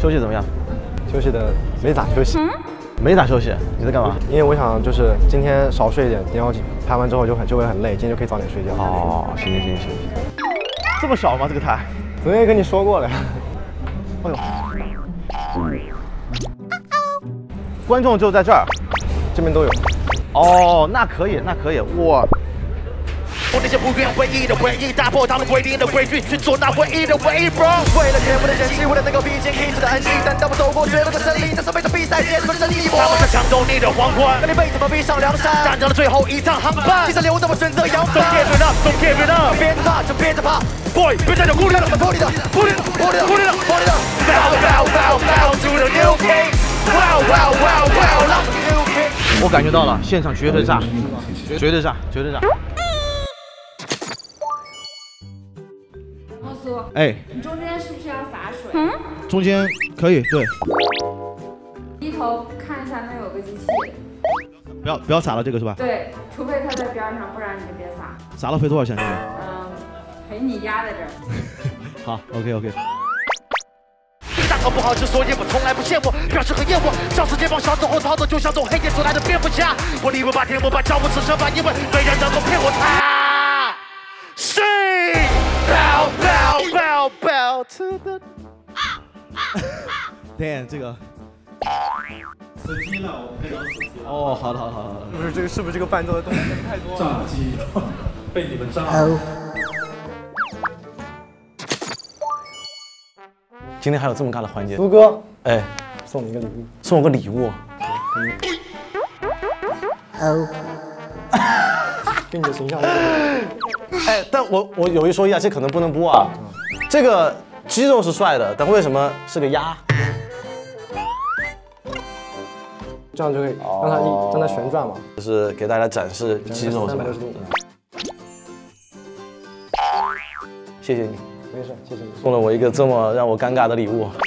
休息怎么样？ 休息的没咋休息。 没咋休息，你在干嘛？ 因为我想就是今天少睡一点，然后拍完之后就会很累，今天就可以早点睡觉。 哦，行。这么小吗？这个台？ 昨天跟你说过了呀。 哎呦，观众就在这儿， 这边都有。 哦，那可以，哇。 我那些不愿为意的唯一，打破他们规定的规矩，去做那唯一的唯一 bro。为了天赋的人气，为了能够比肩 King 的恩义，但当我走过绝路的胜利，在这每场比赛结束的胜利，他们想抢走你的黄昏，让你被他们逼上梁山，站上了最后一趟航班，其实留着我选择扬帆。Don't give it up, don't give it up， 别怕就别再怕 ，boy， 别再有顾虑了，脱离了 ，bow to the new king， wow， 让 new king。 我感觉到了，现场绝对炸，绝对炸。 哎， 你中间是不是要洒水？ 中间可以，对。 低头看一下那有个机器。 不要撒了这个是吧？ 对，除非它在边上，不然你就别撒。 撒了赔多少钱？这个？ 赔你压在这儿。 好 ，OK。 大头不好吃，所以我从来不羡慕，表示很厌恶。小世界帮小走后逃走，就像从黑夜出来的蝙蝠侠。我离不把天不把教不吃神吧，因为没人能够骗我他。谁？ bow to the。 damn， 这个。 死机了，我配到死机了。 哦，好的。 是不是这个伴奏的东西太多了？ 炸机，被你们炸了。 今天还有这么尬的环节。 苏哥， 哎， 送你一个礼物。 送我个礼物。 跟你的形象。 哎，但我有一说一啊，这可能不能播啊。这个肌肉是帅的，但为什么是个鸭？ 这样就可以让它旋转嘛。 就是给大家展示肌肉是吧 ？360度。 谢谢你， 没事，谢谢你。 送了我一个这么让我尴尬的礼物。